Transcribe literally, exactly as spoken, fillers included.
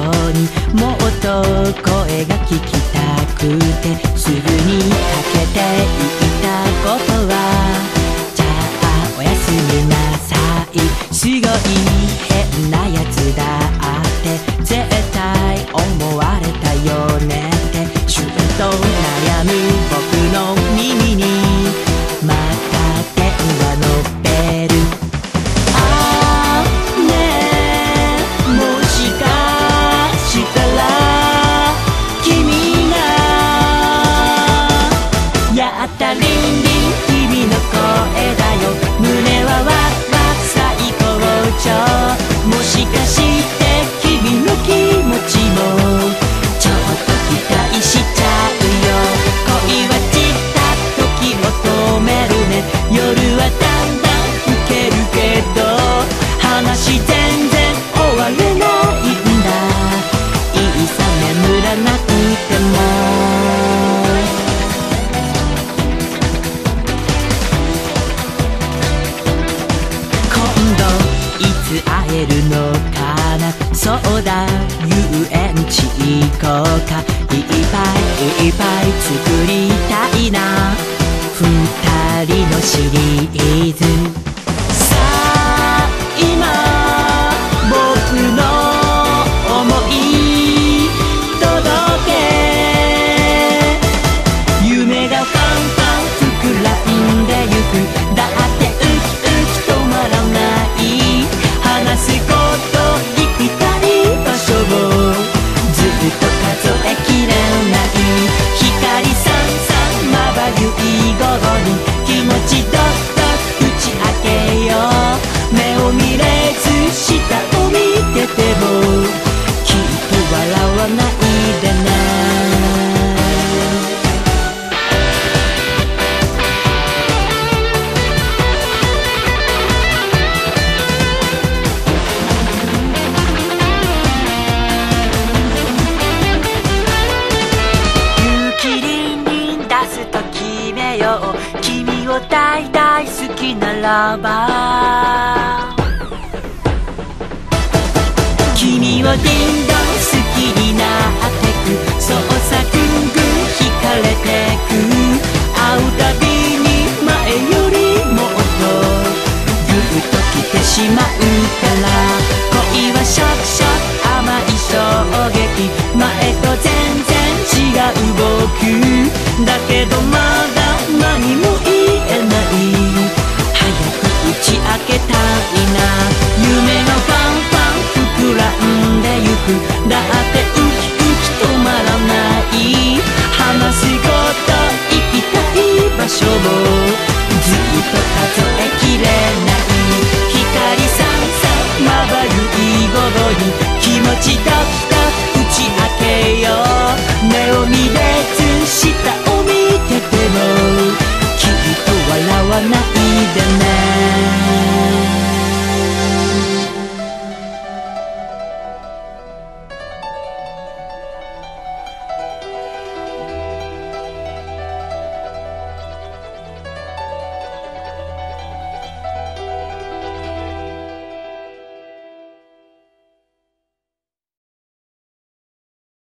にもっと声が聞きたくて、すぐにかけて言ったことは、じゃあおやすみなさい、すごい変なやつだって絶対思われたよねって、シュンと悩む僕の耳にまた電話のベル。あーねえ、もしかしたら君がやったリンリン、君の声だよ、胸はワクワク最高潮、もしかして君の気持ちもちょっと期待しちゃうよ。恋は散った時を止めるね、夜はだんだん更けるけど話全然終われないんだ、いいさ眠らなくても。会えるのかな、そうだ遊園地行こうか、いっぱいいっぱい作りたいな二人のシリーズ。さあ今僕の想い届け、夢がファンファン膨らんでゆく、だってウキウキ止まらない、話すこと行きたい場所をずっと数えきれない、光さんさんまばゆい午後に気持ちどっと打ち明けよう、目を見れず下を見ててもきっと笑わないでね。君を大大好きならば、君をディンドン好きになってく、そうさぐんぐん惹かれてく、会うたびに前よりもっとぐっと来てしまうから、恋はショクショク甘い衝撃、前と全然違う僕だけどまだ何も言えない、早く打ち明けたいな、夢がファンファン膨らんでゆく、だってウキウキ止まらない、話すこと行きたい場所をずっと数えきれない、光さんさんまばゆい午後に気持ちだ